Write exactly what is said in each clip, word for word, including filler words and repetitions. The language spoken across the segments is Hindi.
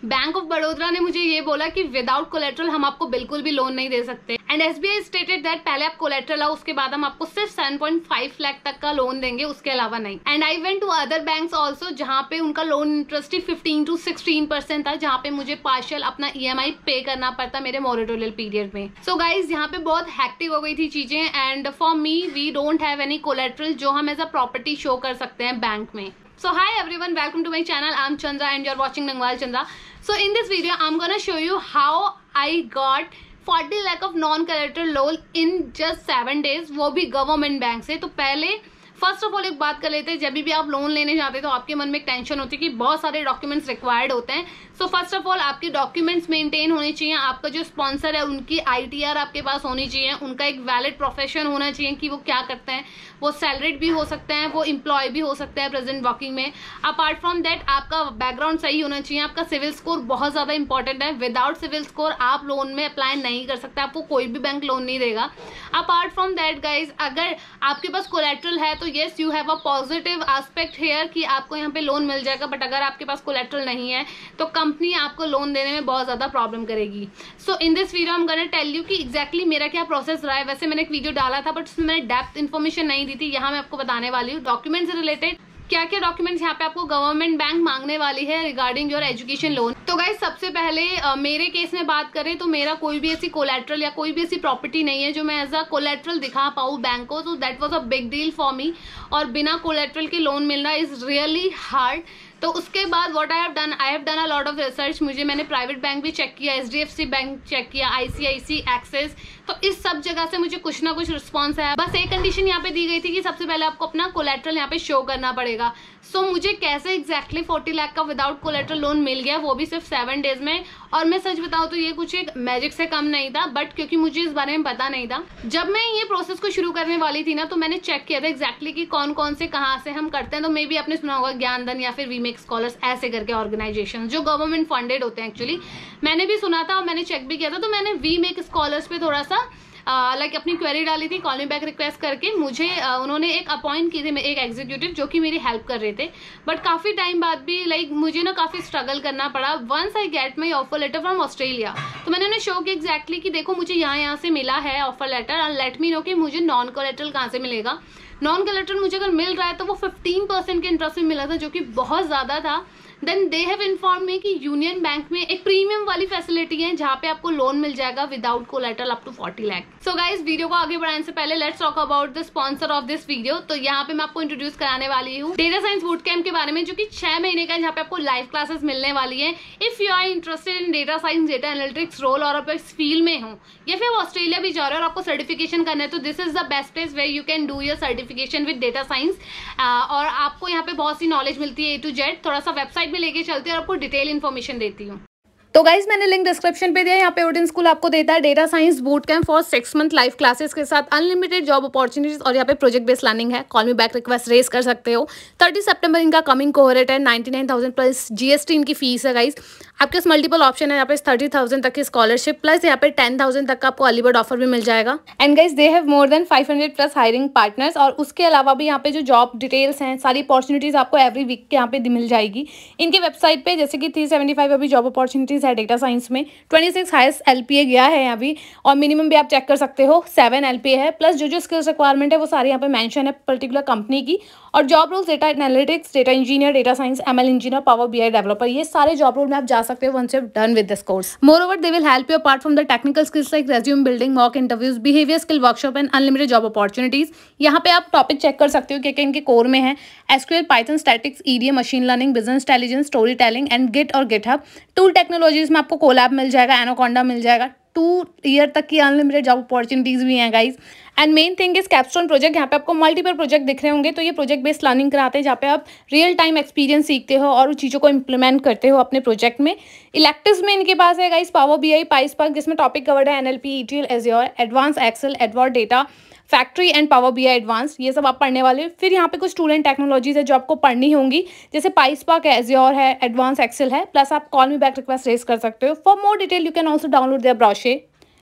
बैंक ऑफ बड़ौदा ने मुझे ये बोला कि विदाउट कोलेट्रल हम आपको बिल्कुल भी लोन नहीं दे सकते। एंड एसबीआई स्टेटेड दैट पहले आप कोलेट्रल आओ, उसके बाद हम आपको सिर्फ सेवन पॉइंट फाइव लाख तक का लोन देंगे, उसके अलावा नहीं। And I went to other banks also, जहां पे उनका लोन इंटरेस्ट ही फिफ्टीन टू सिक्सटीन परसेंट था, जहां पे मुझे पार्शियल अपना ईएमआई पे करना पड़ता मेरे मोरेटोरियल पीरियड में। सो गाइज यहाँ पे बहुत हैक्टिक हो गई थी चीजें। And for me we don't have any collateral जो हम एज अ प्रॉपर्टी शो कर सकते हैं बैंक में। So hi everyone, welcome to my channel. I'm Chandra and you're watching Nangwal Chandra. So in this video, I'm gonna show you how I got forty lakh of non-collateral loan in just seven days, वो भी गवर्नमेंट बैंक से। तो पहले फर्स्ट ऑफ ऑल एक बात कर लेते हैं, जब भी आप लोन लेने जाते हैं तो आपके मन में एक टेंशन होती है कि बहुत सारे डॉक्यूमेंट्स रिक्वायर्ड होते हैं। सो फर्स्ट ऑफ ऑल आपके डॉक्यूमेंट्स मेंटेन होने चाहिए, आपका जो स्पॉन्सर है उनकी आईटीआर आपके पास होनी चाहिए, उनका एक वैलिड प्रोफेशन होना चाहिए कि वो क्या करते हैं, वो सैलरीड भी हो सकते हैं, वो एम्प्लॉय भी हो सकते हैं प्रेजेंट वर्किंग में। अपार्ट फ्रॉम दैट आपका बैकग्राउंड सही होना चाहिए, आपका सिविल स्कोर बहुत ज्यादा इंपॉर्टेंट है। विदाउट सिविल स्कोर आप लोन में अप्लाई नहीं कर सकते, आपको कोई भी बैंक लोन नहीं देगा। अपार्ट फ्रॉम दैट गाइज, अगर आपके पास कोलेट्रल है तो yes you have a positive aspect here कि आपको यहाँ पे लोन मिल जाएगा, बट अगर आपके पास कोलेट्रल नहीं है तो कंपनी आपको लोन देने में बहुत ज्यादा प्रॉब्लम करेगी। So in this video I am gonna tell you कि एग्जैक्टली मेरा क्या प्रोसेस रहा है। वैसे मैंने एक वीडियो डाला था बट उसमें मैंने डेप्थ इन्फॉर्मेशन नहीं दी थी, यहाँ मैं आपको बताने वाली हूँ डॉक्यूमेंट से रिलेटेड क्या क्या डॉक्यूमेंट्स यहाँ पे आपको गवर्नमेंट बैंक मांगने वाली है रिगार्डिंग योर एजुकेशन लोन। तो गाइस सबसे पहले uh, मेरे केस में बात करें तो मेरा कोई भी ऐसी कोलेट्रल या कोई भी ऐसी प्रॉपर्टी नहीं है जो मैं एज अ कोलेट्रल दिखा पाऊँ बैंक को, तो that was a big deal for me. और बिना कोलेट्रल के लोन मिलना इज रियली हार्ड। तो उसके बाद what I have done, I have done a lot of research. मुझे मैंने प्राइवेट बैंक भी चेक किया, एचडीएफसी बैंक चेक किया, आईसीआईसी, एक्सिस, तो इस सब जगह से मुझे कुछ ना कुछ रिस्पॉन्स है। बस एक कंडीशन यहाँ पे दी गई थी कि सबसे पहले आपको अपना कोलेट्रल यहाँ पे शो करना पड़ेगा। सो so, मुझे कैसे एग्जैक्टली फोर्टी लाख का विदाउट कोलेट्रल लोन मिल गया, वो भी सिर्फ सेवन डेज में। और मैं सच बताऊं तो ये कुछ एक मैजिक से कम नहीं था, बट क्योंकि मुझे इस बारे में पता नहीं था, जब मैं ये प्रोसेस को शुरू करने वाली थी ना तो मैंने चेक किया था एग्जैक्टली कि कौन कौन से कहाँ से हम करते हैं। तो मे भी आपने सुना होगा ज्ञानधन या फिर वीमेक स्कॉलर्स ऐसे करके ऑर्गेनाइजेशन जो गवर्नमेंट फंडेड होते हैं। एक्चुअली मैंने भी सुना था और मैंने चेक भी किया था, तो मैंने वीमेक स्कॉलर्स पे थोड़ा सा लाइक uh, like अपनी क्वेरी डाली थी, कॉल मी बैक रिक्वेस्ट करके। मुझे uh, उन्होंने एक अपॉइंट की थी एक एग्जीक्यूटिव जो कि मेरी हेल्प कर रहे थे, बट काफी टाइम बाद भी लाइक like, मुझे ना काफी स्ट्रगल करना पड़ा। Once I get my offer letter from Australia, तो मैंने उन्हें शो किया एग्जैक्टली कि देखो मुझे यहाँ यहाँ से मिला है ऑफर लेटर, और लेट मी नो कि मुझे नॉन कोलेट्रल कहाँ से मिलेगा। नॉन कोलेट्रल मुझे अगर मिल रहा है तो वो फिफ्टीन परसेंट के इंटरेस्ट में मिला था, जो कि बहुत ज्यादा था। Then they have inform me कि यूनियन बैंक में एक प्रीमियम वाली फैसिलिटी है जहाँ पे आपको लोन मिल जाएगा without collateral up to forty lakh. So guys video को आगे बढ़ाने से पहले let's talk about the sponsor of this video. तो यहाँ पे मैं आपको इंट्रोड्यूस कराने वाली हूँ डेटा साइंस बूट कैंप के बारे में, जो कि छह महीने का है, जहाँ पे आपको लाइव क्लासेस मिलने वाली है। If you are interested in data science, data analytics role, और आप इस फील्ड में हो या फिर ऑस्ट्रेलिया भी जा रहे हो और आपको सर्टिफिकेशन करना है, तो this is the best place where you can do your certification with data science. और आपको यहाँ पे बहुत सी नॉलेज मिलती है ए टू जेड। थोड़ा सा वेबसाइट भी लेके चलती है और आपको डिटेल इन्फॉर्मेशन देती हूँ। तो गाइज मैंने लिंक डिस्क्रिप्शन पे दिया, यहाँ पे ओडिन स्कूल आपको देता है data science boot camp for six month live classes के साथ अनलिमिटेड जॉब अपॉर्चुनिटीज, और यहाँ पे प्रोजेक्ट बेस्ड लर्निंग है। Call me back request raise कर सकते हो। थर्टी सितंबर इनका कमिंग कोहरेट है, ninety nine thousand plus GST इनकी फीस है गाइज। आपके पास मल्टीपल ऑप्शन है, यहाँ पे थर्टी थाउजेंड तक की स्कॉलरशिप, प्लस यहाँ पे टेन थाउजेंड तक का आपको अर्ली बर्ड ऑफर भी मिल जाएगा। And guys they have more than five hundred plus hiring partners, और उसके अलावा भी यहाँ पे जो जॉब डिटेल्स हैं, सारी अपॉर्चुनिटीज आपको एवरी वीक के यहाँ पे मिल जाएगी इनके वेबसाइट पे। जैसे कि थ्री सेवेंटी फाइव अभी जॉब अपॉर्चुनिटीज है डेटा साइंस में, ट्वेंटी सिक्स हाईएस्ट एलपीए गया है यहाँ भी, और मिनिमम भी आप चेक कर सकते हो सेवन एलपीए है। प्लस जो जो स्किल्स रिक्वायरमेंट है वो सारी यहाँ पे मेंशन है पर्टिकुलर कंपनी की। और job roles data analytics, data engineer, data science, ML engineer, power BI developer, ये सारे जॉब रोल में आप जा सकते हो once you have done with this course. Moreover they will help you apart from the technical skills like resume building, mock interviews, behaviour skill workshop and unlimited job opportunities. यहाँ पे आप टॉपिक चेक कर सकते हो क्या क्या इनके कोर में है। SQL, Python, statistics, EDM, machine learning, business intelligence, story telling and Git और गिटहब। टूल टेक्नोलॉजीज में आपको कोलैब मिल जाएगा, एनाकोंडा मिल जाएगा। टू ईयर तक की अनलिमिटेड जॉब अपॉर्चुनिटीज भी हैं guys. And main thing is capstone project, यहाँ पे आपको मल्टीपल प्रोजेक्ट दिख रहे होंगे, तो ये प्रोजेक्ट बेस्ड लर्निंग कराते हैं जहाँ पे आप रियल टाइम एक्सपीरियंस सीखते हो और उन चीज़ों को इंप्लीमेंट करते हो अपने प्रोजेक्ट में। इलेक्टिव्स में इनके पास है गाइज पावर बीआई, पाइस्पार्क, जिसमें टॉपिक कवर्ड है NLP, ETL, Azure, advance Excel, Edward data, factory and power BI advance, ये सब आप पढ़ने वाले हो। फिर यहाँ पे कुछ स्टूडेंट टेक्नोलॉजीज है जो आपको पढ़नी होंगी, जैसे पाइस्पार्क है, एज़्योर है, एडवांस एक्सेल है। प्लस आप call me back request raise कर सकते हो। For more detail you can also download their brochure.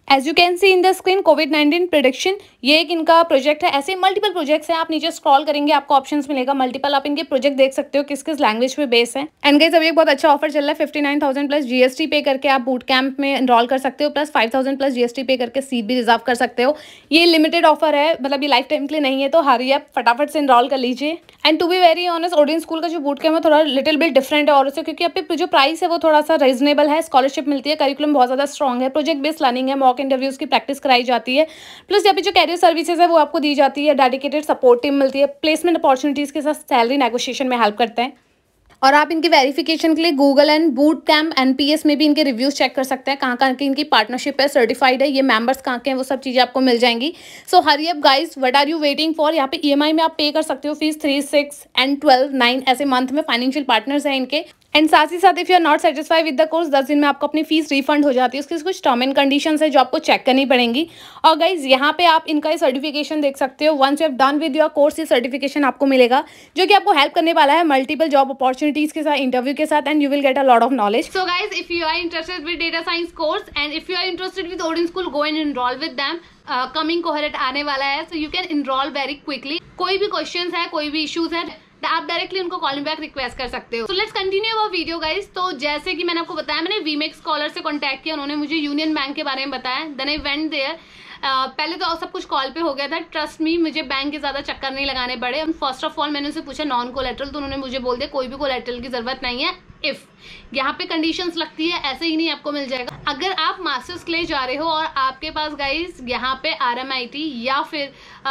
As you can see in the screen covid nineteen prediction, ये एक इनका प्रोजेक्ट है। ऐसे मल्टीपल प्रोजेक्ट्स हैं, आप नीचे स्क्रॉल करेंगे आपको ऑप्शंस मिलेगा मल्टीपल, आप इनके प्रोजेक्ट देख सकते हो किस किस लैंग्वेज पे बेस है। एंड गाइस अभी एक बहुत अच्छा ऑफर चल रहा है, fifty nine thousand plus GST pay करके आप बूट कैंप में एनरोल कर सकते हो, plus five thousand plus GST pay करके सीट भी रिजर्व कर सकते हो। ये लिमिटेड ऑफर है, मतलब ये लाइफ टाइम के लिए नहीं है, तो हरी आप फटाफट से एनरोल कर लीजिए। And to be very honest, Odin school का जो बूट कैंप है थोड़ा लिटिल बिट डिफरेंट है और उससे, क्योंकि यहाँ पे जो प्राइस है वो थोड़ा सा रीजनेबल है, स्कॉलरशिप मिलती है, करिकुलम बहुत ज्यादा स्ट्रॉग है, प्रोजेक्ट बेस्ड लर्निंग है, मॉक इंटरव्यूज की प्रैक्टिस कराई जाती है, प्लस यहाँ पे जो कैरियर सर्विसेज है वो आपको दी जाती है, डेडिकेटेड सपोर्ट टीम मिलती है, प्लेसमेंट अपॉर्चुनिटीज के साथ सैलरी नेगोशिएशन में हेल्प करते हैं। और आप इनकी वेरिफिकेशन के लिए Google and boot camp NPS में भी इनके रिव्यूज चेक कर सकते हैं, कहाँ कहाँ की इनकी पार्टनरशिप है, सर्टिफाइड है, ये मेंबर्स कहाँ के हैं, वो सब चीज़ें आपको मिल जाएंगी। So hurry up guys, what are you waiting for. यहाँ पे ईएमआई में आप पे कर सकते हो fees three six and twelve nine ऐसे मंथ में, फाइनेंशियल पार्टनर्स हैं इनके। एंड साथ ही साथ if you are not satisfied with the course, दस दिन में आपको अपनी फीस रिफंड हो जाती है। उसकी कुछ टर्म एंड कंडीशंस है जो आपको चेक करनी पड़ेंगी। और गाइज यहाँ पे आप इनका सर्टिफिकेशन देख सकते हो, once you have done with your course ये सर्टिफिकेशन आपको मिलेगा, जो कि आपको हेल्प करने वाला है मल्टीपल जॉब अपॉर्चुनिटीज के साथ, इंटरव्यू के साथ, and you will get a lot of knowledge. So guys if you are interested with data science course and if you are interested with Odin school, go and enroll with them. Coming cohort आने वाला है, so you can enroll very quickly. कोई भी क्वेश्चन है, कोई भी इश्यूज है, आप डायरेक्टली उनको कॉलिंग बैक रिक्वेस्ट कर सकते हो। So let's continue our video guys. तो जैसे कि मैंने आपको बताया, मैंने वीमेक स्कॉलर से कांटेक्ट किया, उन्होंने मुझे यूनियन बैंक के बारे में बताया। Then I went there. पहले तो सब कुछ कॉल पे हो गया था, ट्रस्ट मी, मुझे बैंक के ज्यादा चक्कर नहीं लगाने पड़े। फर्स्ट ऑफ ऑल मैंने उनसे पूछा नॉन कोलेटरल, तो उन्होंने मुझे बोल दिया कोई भी कोलेटरल की जरूरत नहीं है। इफ यहाँ पे कंडीशंस लगती है, ऐसे ही नहीं आपको मिल जाएगा। अगर आप मास्टर्स के लिए जा रहे हो और आपके पास गाइस यहाँ पे आरएमआईटी या फिर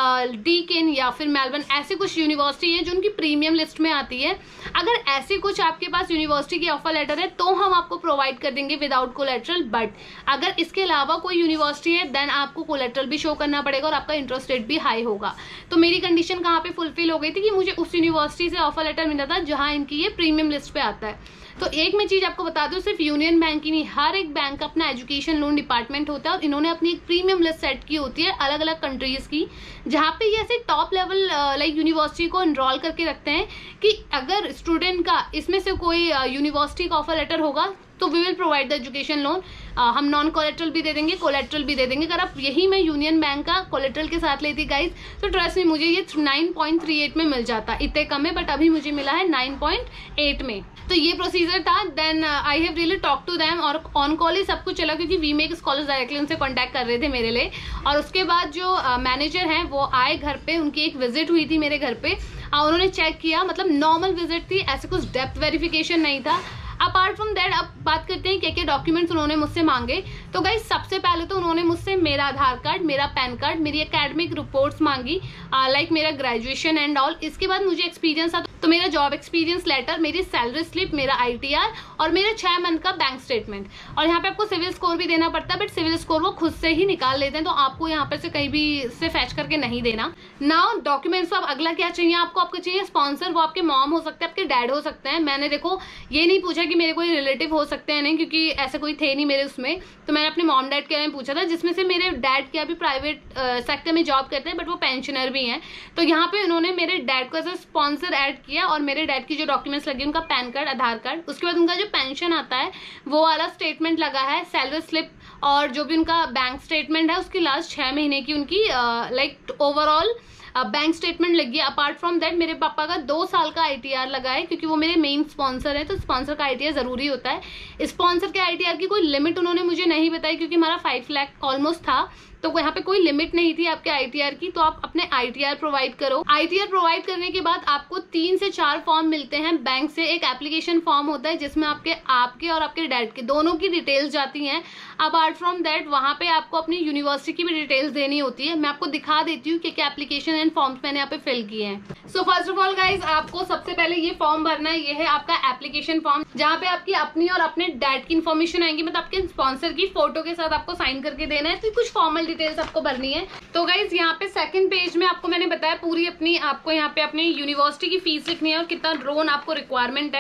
डीकेन या फिर मेलबर्न ऐसी कुछ यूनिवर्सिटी है जो उनकी प्रीमियम लिस्ट में आती है, अगर ऐसी कुछ आपके पास यूनिवर्सिटी की ऑफर लेटर है तो हम आपको प्रोवाइड कर देंगे विदाउट कोलेटरल। बट अगर इसके अलावा कोई यूनिवर्सिटी है देन आपको कोलेटरल भी शो करना पड़ेगा और आपका इंटरेस्ट रेट भी हाई होगा। तो मेरी कंडीशन कहाँ पे फुलफिल हो गई थी कि मुझे उस यूनिवर्सिटी से ऑफर लेटर मिला था जहाँ इनकी ये प्रीमियम लिस्ट पे आता है। तो एक मैं चीज आपको बता दूं, सिर्फ यूनियन बैंक ही नहीं, हर एक बैंक का अपना एजुकेशन लोन डिपार्टमेंट होता है और इन्होंने अपनी एक प्रीमियम लिस्ट सेट की होती है अलग अलग कंट्रीज की, जहाँ पे ये ऐसे टॉप लेवल लाइक यूनिवर्सिटी को एनरोल करके रखते हैं कि अगर स्टूडेंट का इसमें से कोई यूनिवर्सिटी का ऑफर लेटर होगा तो we will provide the education loan. हम नॉन कोलेटरल भी दे देंगे, कोलेटरल भी दे देंगे। अगर आप यही मैं यूनियन बैंक का कोलेटरल के साथ लेती गाइज, तो ट्रस्ट में मुझे ये नाइन पॉइंट थ्री एट में मिल जाता, इतने कम है, बट अभी मुझे मिला है नाइन पॉइंट एट में। तो ये प्रोसीजर था। Then I have really talk to them और ऑन कॉल ही सब कुछ चला, क्योंकि वी मेक स्कॉलर्स डायरेक्टली उनसे कॉन्टैक्ट कर रहे थे मेरे लिए। और उसके बाद जो मैनेजर uh, हैं वो आए घर पे, उनकी एक विजिट हुई थी मेरे घर पे, uh, उन्होंने चेक किया, मतलब नॉर्मल विजिट थी, ऐसे कुछ डेप्थ वेरिफिकेशन नहीं था। अपार्ट फ्रॉम दैट अब बात करते हैं क्या क्या डॉक्यूमेंट्स उन्होंने मुझसे मांगे। तो गाइस सबसे पहले तो उन्होंने मुझसे मेरा आधार कार्ड, मेरा पैन कार्ड, मेरी एकेडमिक रिपोर्ट्स मांगी, लाइक uh, मेरा ग्रेजुएशन एंड ऑल। इसके बाद मुझे एक्सपीरियंस था तो मेरा जॉब एक्सपीरियंस लेटर, मेरी सैलरी स्लिप, मेरा आईटीआर और मेरा छह मंथ का बैंक स्टेटमेंट। और यहाँ पे आपको सिविल स्कोर भी देना पड़ता है, बट सिविल स्कोर वो खुद से ही निकाल लेते हैं, तो आपको यहाँ पे से कहीं भी से फैच करके नहीं देना। नाउ डॉक्यूमेंट्स को अब अगला क्या चाहिए आपको, आपको चाहिए स्पॉन्सर। वो आपके मॉम हो सकते हैं, आपके डैड हो सकते हैं। मैंने देखो ये नहीं पूछा कि मेरे कोई रिलेटिव हो सकते हैं नहीं, क्योंकि ऐसे कोई थे नहीं मेरे उसमें, तो मैंने अपने मॉम डैड के बारे में पूछा था, जिसमें से मेरे डैड क्या भी प्राइवेट सेक्टर में जॉब करते हैं बट वो पेंशनर भी हैं। तो यहाँ पे उन्होंने मेरे डैड को एज अ स्पॉन्सर ऐड किया और मेरे डैड की जो डॉक्यूमेंट्स लगे उनका पैन कार्ड, आधार कार्ड, उसके बाद उनका जो पेंशन आता है वो वाला स्टेटमेंट लगा है, सैलरी स्लिप और जो भी उनका बैंक स्टेटमेंट है उसकी लास्ट छह महीने की उनकी लाइक ओवरऑल बैंक स्टेटमेंट लगी है। अपार्ट फ्रॉम दैट मेरे पापा का दो साल का आईटीआर लगा है, क्योंकि वो मेरे मेन स्पॉन्सर है, तो स्पॉन्सर का आईटीआर जरूरी होता है। स्पॉन्सर के आईटीआर की कोई लिमिट उन्होंने मुझे नहीं बताई, क्योंकि हमारा फाइव लाख ऑलमोस्ट था, तो यहाँ पे कोई लिमिट नहीं थी आपके आईटीआर की। तो आप अपने आईटीआर प्रोवाइड करो। आईटीआर प्रोवाइड करने के बाद आपको तीन से चार फॉर्म मिलते हैं बैंक से। एक एप्लीकेशन फॉर्म होता है जिसमें आपके आपके और आपके डैड के दोनों की डिटेल्स जाती हैं। अपार्ट फ्रॉम दैट वहाँ पे आपको अपनी यूनिवर्सिटी की भी डिटेल्स देनी होती है। मैं आपको दिखा देती हूँ कि क्या एप्लीकेशन एंड फॉर्म्स मैंने यहाँ पे फिल किए हैं। So first of all guys आपको सबसे पहले ये फॉर्म भरना है। ये है आपका एप्लीकेशन फॉर्म, जहाँ पे आपकी अपनी और अपने डैड की इन्फॉर्मेशन आएंगी, मतलब आपके स्पॉन्सर की फोटो के साथ आपको साइन करके देना है। तो कुछ फॉर्मल डिटेल्स आपको भरनी है। तो गाइज यहाँ पे सेकंड पेज में आपको मैंने बताया पूरी अपनी आपको यहाँ पे अपनी यूनिवर्सिटी की फीस लिखनी है और कितना ड्रोन आपको रिक्वायरमेंट है।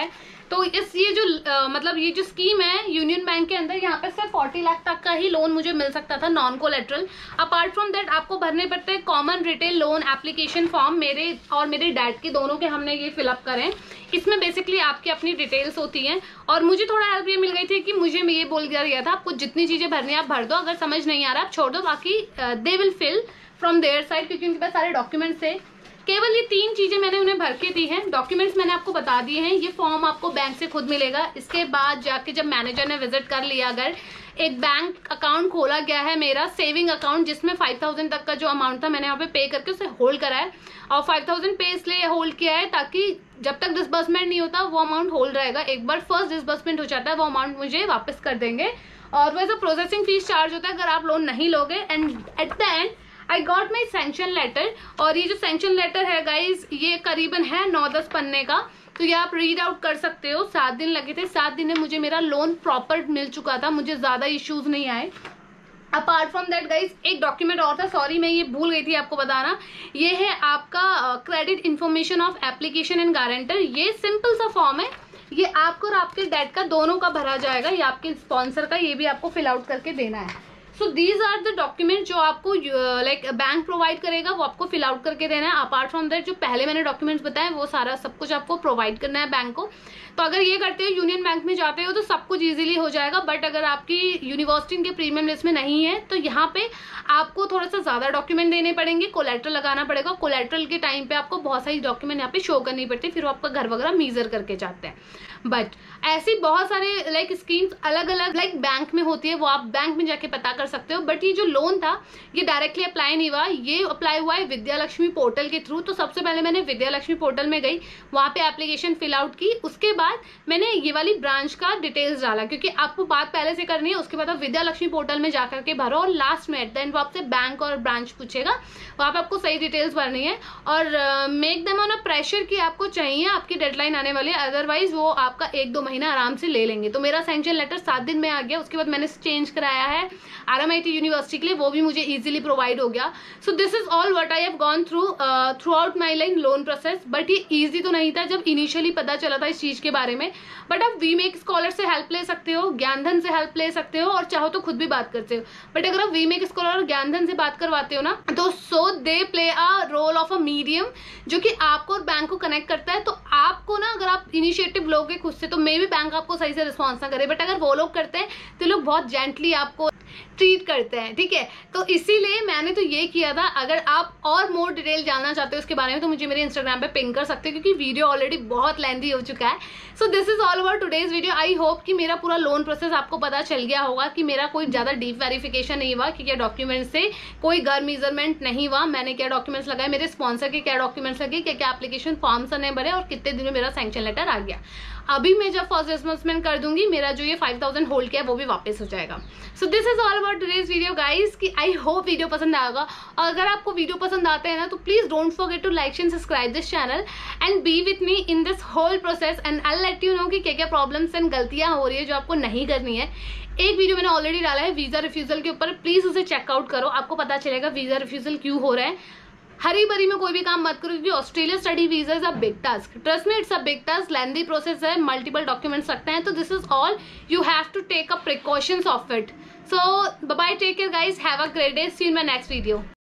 तो इस ये जो आ, मतलब ये जो स्कीम है यूनियन बैंक के अंदर, यहाँ पे सिर्फ चालीस लाख तक का ही लोन मुझे मिल सकता था non collateral. Apart from that आपको भरने पड़ते हैं common retail loan application form. मेरे और मेरे डैड के दोनों के हमने ये फिलअप करें। इसमें बेसिकली आपकी अपनी डिटेल्स होती हैं। और मुझे थोड़ा हेल्प ये मिल गई थी कि मुझे ये बोल दिया गया था आपको जितनी चीजें भरनी है आप भर दो, अगर समझ नहीं आ रहा आप छोड़ दो, बाकी they will fill from their side, क्योंकि उनके पास सारे डॉक्यूमेंट्स थे। केवल ये तीन चीजें मैंने उन्हें भर के दी हैं। डॉक्यूमेंट्स मैंने आपको बता दिए हैं। ये फॉर्म आपको बैंक से खुद मिलेगा। इसके बाद जाके जब मैनेजर ने विजिट कर लिया, अगर एक बैंक अकाउंट खोला गया है मेरा सेविंग अकाउंट, जिसमें फाइव थाउजेंड तक का जो अमाउंट था मैंने यहाँ पे पे करके उसे होल्ड करा है। और फाइव थाउजेंड पे इसलिए होल्ड किया है ताकि जब तक डिसबर्समेंट नहीं होता वो अमाउंट होल्ड रहेगा। एक बार फर्स्ट डिसबर्समेंट हो जाता है वो अमाउंट मुझे वापस कर देंगे। और वैसे प्रोसेसिंग फीस चार्ज होता है अगर आप लोन नहीं लोगे। And at the end I got my sanction letter. और ये जो सैंक्शन लेटर है गाइज, ये करीबन है नौ दस पन्ने का, तो ये आप रीड आउट कर सकते हो। सात दिन लगे थे, सात दिन में मुझे मेरा लोन प्रॉपर मिल चुका था, मुझे ज्यादा इश्यूज नहीं आए। अपार्ट फ्रॉम दैट गाइज एक डॉक्यूमेंट और था, सॉरी मैं ये भूल गई थी आपको बताना। ये है आपका credit information of application and guarantor. ये सिंपल सा फॉर्म है, ये आपको और आपके डैड का दोनों का भरा जाएगा, ये आपके स्पॉन्सर का, ये भी आपको फिल आउट करके देना है। So these are the document जो आपको लाइक बैंक प्रोवाइड करेगा, वो आपको फिल आउट करके देना है। अपार्ट फ्रॉम दैट जो पहले मैंने डॉक्यूमेंट्स बताए वो सारा सब कुछ आपको प्रोवाइड करना है बैंक को। तो अगर ये करते हो यूनियन बैंक में जाते हो तो सब कुछ इजीली हो जाएगा। बट अगर आपकी यूनिवर्सिटी के प्रीमियम लिस्ट में नहीं है तो यहाँ पे आपको थोड़ा सा ज्यादा डॉक्यूमेंट देने पड़ेंगे, कोलेट्रल लगाना पड़ेगा। कोलेट्रल के टाइम पे आपको बहुत सारी डॉक्यूमेंट यहाँ पे शो करनी पड़ती है, फिर वो आपका घर वगैरह मीजर करके जाते हैं। बट ऐसी बहुत सारे लाइक स्कीम्स अलग अलग लाइक बैंक में होती है, वो आप बैंक में जाके पता कर सकते हो। बट ये जो लोन था ये डायरेक्टली अप्लाई नहीं हुआ, ये अप्लाई हुआ है विद्या लक्ष्मी पोर्टल के थ्रू। तो सबसे पहले मैंने विद्या लक्ष्मी पोर्टल में गई, वहां पे एप्लीकेशन फिल आउट की। उसके बाद मैंने ये वाली ब्रांच का डिटेल्स डाला, क्योंकि आपको बात पहले से करनी है। उसके बाद आप विद्या लक्ष्मी पोर्टल में जाकर के भरो और लास्ट में एट द एंड वो आपसे बैंक और ब्रांच पूछेगा, वहां पे आपको सही डिटेल्स भरनी है। और make them on a pressure कि आपको चाहिए, आपकी डेडलाइन आने वाली है, अदरवाइज वो आपका एक दो महीना आराम से ले लेंगे। तो मेरा सैंक्शन लेटर सात दिन में आ गया। उसके बाद मैंने चेंज कराया है आरएमआईटी यूनिवर्सिटी के लिए, वो भी मुझे इजीली प्रोवाइड हो गया। So this is all what I have gone through throughout my line loan process. But ये ईजी तो नहीं था जब इनिशियली पता चला था इस चीज के बारे में। बट आप वी मेक स्कॉलर से हेल्प ले सकते हो, ज्ञानधन से हेल्प ले सकते हो, और चाहो तो खुद भी बात करते हो। बट अगर आप वी मेक स्कॉलर और ज्ञानधन से बात करवाते हो ना, तो so they play a role of a medium जो कि आपको और बैंक को कनेक्ट करता है। तो आपको ना अगर आप इनिशिएटिव लोगे खुद से तो मे भी बैंक आपको सही से रिस्पॉन्स ना करे, बट अगर वो लोग करते हैं तो लोग बहुत जेंटली आपको ट्रीट करते हैं, ठीक है। तो इसीलिए मैंने तो ये किया था। अगर आप और मोर डिटेल जानना चाहते हो इसके बारे में तो मुझे मेरे इंस्टाग्राम पे पिंग कर सकते हो, क्योंकि वीडियो ऑलरेडी बहुत लेंथी हो चुका है। So this is all about today's video. I hope कि मेरा पूरा लोन प्रोसेस आपको पता चल गया होगा, कि मेरा कोई ज्यादा डीप वेरिफिकेशन नहीं हुआ, कि क्या डॉक्यूमेंट से कोई घर मेजरमेंट नहीं हुआ, मैंने क्या डॉक्यूमेंट्स लगाए, मेरे स्पॉन्सर के क्या डॉक्यूमेंट्स लगे, क्या क्या एप्लीकेशन फॉर्म्स ने भरे, और कितने दिन में मेरा सैंक्शन लेटर आ गया। अभी मैं जब फर्स्ट डिसबर्समेंट कर दूंगी मेरा जो ये फाइव थाउजेंड होल्ड किया है वो भी वापस हो जाएगा। So this is all about today's video guys, कि आई होप वीडियो पसंद आएगा। और अगर आपको वीडियो पसंद आते हैं ना तो please don't forget to like and subscribe this channel and be with me in this whole process. And I let you know कि क्या क्या प्रॉब्लम्स एंड गलतियां हो रही है जो आपको नहीं करनी है। एक वीडियो मैंने ऑलरेडी डाला है वीजा रिफ्यूजल के ऊपर, प्लीज उसे चेकआउट करो, आपको पता चलेगा वीजा रिफ्यूजल क्यों हो रहा है। हरी बरी में कोई भी काम मत करो, क्योंकि Australia study visa is a big task. Trust me, it's a big task, lengthy process है, मल्टीपल डॉक्यूमेंट्स रखते हैं। तो this is all, you have to take a precautions of it. So bye bye, take care guys, have a great day, see you in my next video.